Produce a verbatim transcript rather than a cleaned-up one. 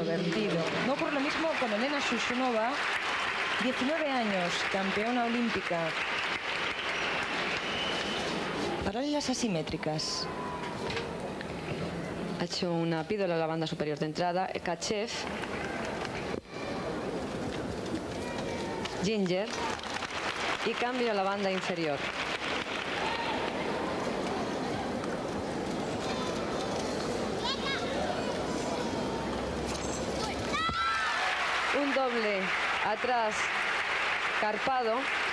introvertido. No ocurre lo mismo con Elena Shushunova, diecinueve años, campeona olímpica. Paralelas asimétricas. Ha hecho una pídola a la banda superior de entrada, Kachev, Ginger y cambio a la banda inferior. Un doble atrás, carpado.